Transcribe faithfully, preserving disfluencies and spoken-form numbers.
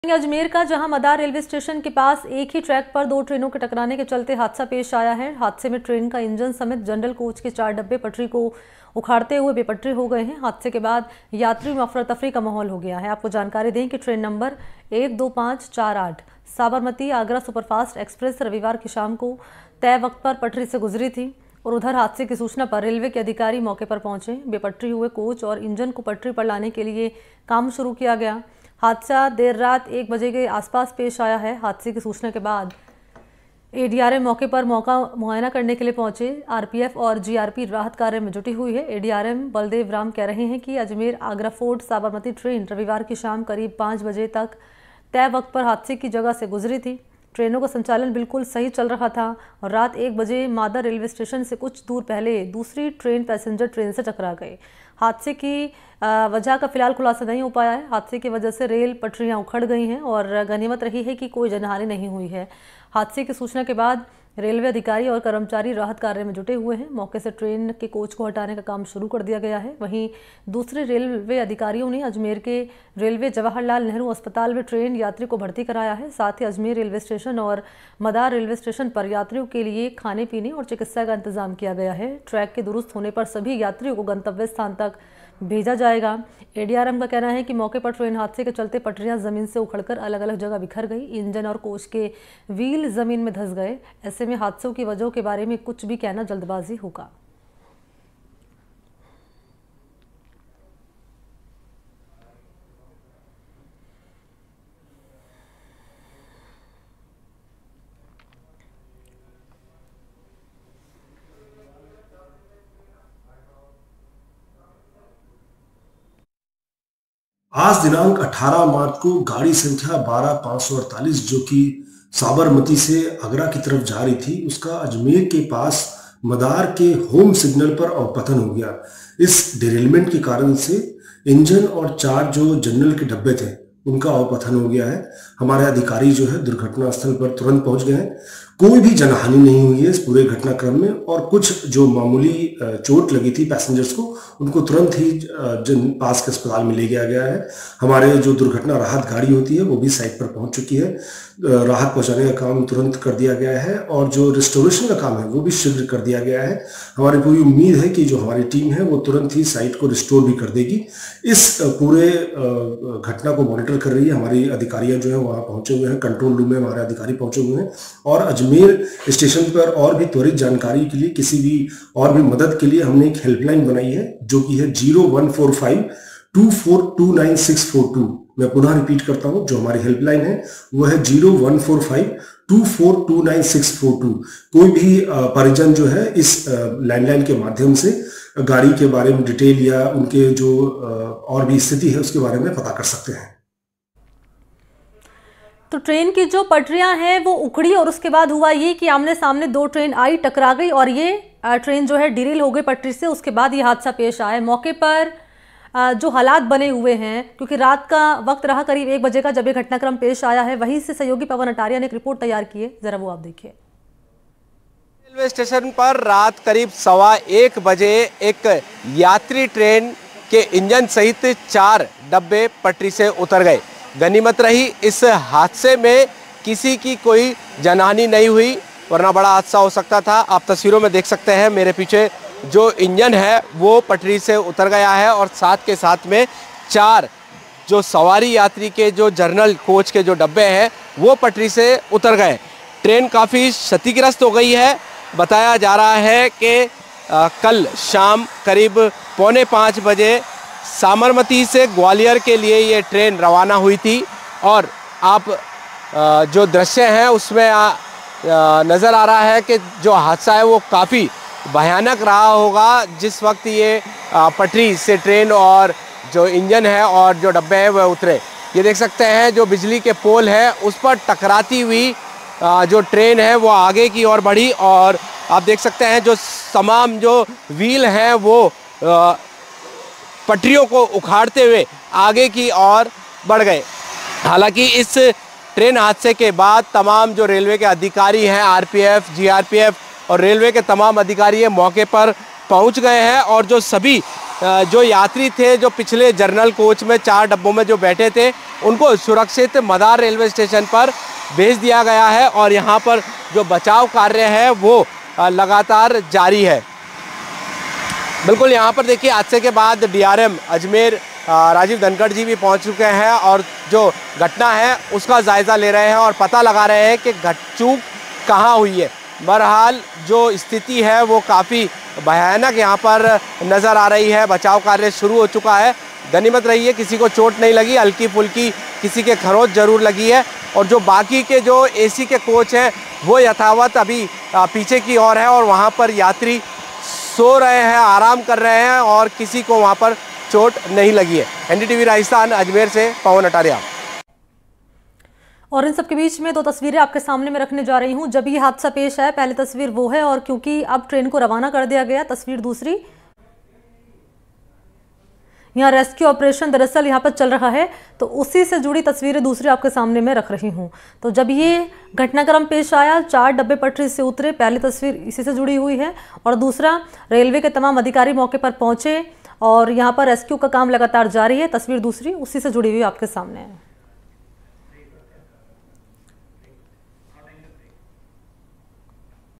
अजमेर का जहां मदार railway station के पास एक ही ट्रैक पर दो ट्रेनों के टकराने के चलते हादसा पेश आया है। हादसे में ट्रेन का इंजन समेत जनरल कोच के चार डब्बे पटरी को उखाड़ते हुए बेपटरी हो गए हैं। हादसे के बाद यात्रियों में अफरा तफरी का माहौल हो गया है। आपको जानकारी दें कि ट्रेन नंबर एक दो पाँच चार आठ साबरमती आगरा सुपरफास्ट एक्सप्रेस रविवार की शाम को तय वक्त पर पटरी से गुजरी थी और उधर हादसे की सूचना पर रेलवे के अधिकारी मौके पर पहुंचे। बेपटरी हुए कोच और इंजन को पटरी पर लाने के लिए काम शुरू किया गया। हादसा देर रात एक बजे के आसपास पेश आया है। हादसे की सूचना के बाद एडीआरएम मौके पर मौका मुआयना करने के लिए पहुंचे। आरपीएफ और जीआरपी राहत कार्य में जुटी हुई है। एडीआरएम बलदेव राम कह रहे हैं कि अजमेर आगरा फोर्ट साबरमती ट्रेन रविवार की शाम करीब पाँच बजे तक तय वक्त पर हादसे की जगह से गुजरी थी। ट्रेनों का संचालन बिल्कुल सही चल रहा था और रात एक बजे मादर रेलवे स्टेशन से कुछ दूर पहले दूसरी ट्रेन पैसेंजर ट्रेन से टकरा गई। हादसे की वजह का फिलहाल खुलासा नहीं हो पाया है। हादसे की वजह से रेल पटरियां उखड़ गई हैं और गनीमत रही है कि कोई जनहानि नहीं हुई है। हादसे की सूचना के बाद रेलवे अधिकारी और कर्मचारी राहत कार्य में जुटे हुए हैं। मौके से ट्रेन के कोच को हटाने का काम शुरू कर दिया गया है। वहीं दूसरे रेलवे अधिकारियों ने अजमेर के रेलवे जवाहरलाल नेहरू अस्पताल में ट्रेन यात्री को भर्ती कराया है। साथ ही अजमेर रेलवे स्टेशन और मदार रेलवे स्टेशन पर यात्रियों के लिए खाने पीने और चिकित्सा का इंतजाम किया गया है। ट्रैक के दुरुस्त होने पर सभी यात्रियों को गंतव्य स्थान तक भेजा जाएगा। एडीआरएम का कहना है कि मौके पर ट्रेन हादसे के चलते पटरियां जमीन से उखड़कर अलग अलग जगह बिखर गई। इंजन और कोच के व्हील जमीन में धंस गए। ऐसे में हादसों की वजहों के बारे में कुछ भी कहना जल्दबाजी होगा। आज दिनांक अठारह मार्च को गाड़ी संख्या बारह पाँच सौ अड़तालीस जो कि साबरमती से आगरा की तरफ जा रही थी, उसका अजमेर के पास मदार के होम सिग्नल पर अवपतन हो गया। इस डिरेलमेंट के कारण से इंजन और चार जो जनरल के डब्बे थे उनका अवपतन हो गया है। हमारे अधिकारी जो है दुर्घटना स्थल पर तुरंत पहुंच गए हैं। कोई भी जनहानि नहीं हुई है इस पूरे घटनाक्रम में और कुछ जो मामूली चोट लगी थी पैसेंजर्स को उनको तुरंत ही जन पास के अस्पताल में ले गया गया है। हमारे जो दुर्घटना राहत गाड़ी होती है वो भी साइट पर पहुंच चुकी है। राहत पहुंचाने का काम तुरंत कर दिया गया है और जो रिस्टोरेशन का काम है वो भी शीघ्र कर दिया गया है। हमारी पूरी उम्मीद है कि जो हमारी टीम है वो तुरंत ही साइट को रिस्टोर भी कर देगी। इस पूरे घटना को मॉनिटर कर रही है हमारी अधिकारियां जो है वहाँ पहुंचे हुए हैं। कंट्रोल रूम में हमारे अधिकारी पहुंचे हुए हैं और अजमेर स्टेशन पर और भी त्वरित जानकारी के लिए किसी भी और भी मदद के लिए हमने एक हेल्पलाइन बनाई है जो कि है zero one four five two four two nine six four two. मैं पुनः रिपीट करता हूं, जो हमारी हेल्पलाइन है वो है zero one four five two four two nine six four two. कोई भी परिजन जो है इस लैंडलाइन के माध्यम से गाड़ी के बारे में डिटेल या उनके जो और भी स्थिति है उसके बारे में पता कर सकते हैं। तो ट्रेन की जो पटरियां हैं वो उखड़ी और उसके बाद हुआ ये कि आमने सामने दो ट्रेन आई, टकरा गई और ये ट्रेन जो है डिरेल हो गई पटरी से। उसके बाद ये हादसा पेश आया। मौके पर जो हालात बने हुए हैं, क्योंकि रात का वक्त रहा करीब एक बजे का जब ये घटनाक्रम पेश आया है, वहीं से सहयोगी पवन अटारिया ने एक रिपोर्ट तैयार की है। जरा वो आप देखिए। रेलवे स्टेशन पर रात करीब सवा एक बजे एक यात्री ट्रेन के इंजन सहित चार डब्बे पटरी से उतर गए। गनीमत रही इस हादसे में किसी की कोई जनहानि नहीं हुई, वरना बड़ा हादसा हो सकता था। आप तस्वीरों में देख सकते हैं मेरे पीछे जो इंजन है वो पटरी से उतर गया है और साथ के साथ में चार जो सवारी यात्री के जो जनरल कोच के जो डब्बे हैं वो पटरी से उतर गए। ट्रेन काफ़ी क्षतिग्रस्त हो गई है। बताया जा रहा है कि कल शाम करीब पौने पाँच बजे साबरमती से ग्वालियर के लिए ये ट्रेन रवाना हुई थी और आप जो दृश्य हैं उसमें नज़र आ रहा है कि जो हादसा है वो काफ़ी भयानक रहा होगा। जिस वक्त ये पटरी से ट्रेन और जो इंजन है और जो डब्बे हैं वह उतरे, ये देख सकते हैं जो बिजली के पोल है उस पर टकराती हुई जो ट्रेन है वो आगे की ओर बढ़ी और आप देख सकते हैं जो तमाम जो व्हील हैं वो पटरियों को उखाड़ते हुए आगे की ओर बढ़ गए। हालांकि इस ट्रेन हादसे के बाद तमाम जो रेलवे के अधिकारी हैं, आरपीएफ, जीआरपीएफ और रेलवे के तमाम अधिकारी मौके पर पहुंच गए हैं और जो सभी जो यात्री थे, जो पिछले जर्नल कोच में चार डब्बों में जो बैठे थे, उनको सुरक्षित मदार रेलवे स्टेशन पर भेज दिया गया है और यहाँ पर जो बचाव कार्य है वो लगातार जारी है। बिल्कुल यहाँ पर देखिए, हादसे के बाद डीआरएम अजमेर राजीव धनखड़ जी भी पहुँच चुके हैं और जो घटना है उसका जायज़ा ले रहे हैं और पता लगा रहे हैं कि घट चूक कहाँ हुई है। बहरहाल जो स्थिति है वो काफ़ी भयानक यहाँ पर नज़र आ रही है। बचाव कार्य शुरू हो चुका है। गनीमत रही है किसी को चोट नहीं लगी, हल्की फुल्की किसी के खरोंच जरूर लगी है और जो बाकी के जो एसी के कोच हैं वो यथावत अभी पीछे की ओर है और वहाँ पर यात्री सो रहे हैं, आराम कर रहे हैं और किसी को वहाँ पर चोट नहीं लगी है। एनडीटीवी राजस्थान अजमेर से पवन अटारिया। और इन सब के बीच में दो तस्वीरें आपके सामने में रखने जा रही हूं। जब ये हादसा पेश आया, पहली तस्वीर वो है और क्योंकि अब ट्रेन को रवाना कर दिया गया, तस्वीर दूसरी। यहाँ रेस्क्यू ऑपरेशन दरअसल यहाँ पर चल रहा है, तो उसी से जुड़ी तस्वीरें दूसरी आपके सामने में रख रही हूँ। तो जब ये घटनाक्रम पेश आया, चार डब्बे पटरी से उतरे, पहली तस्वीर इसी से जुड़ी हुई है और दूसरा रेलवे के तमाम अधिकारी मौके पर पहुंचे और यहाँ पर रेस्क्यू का काम लगातार जारी है। तस्वीर दूसरी उसी से जुड़ी हुई आपके सामने है।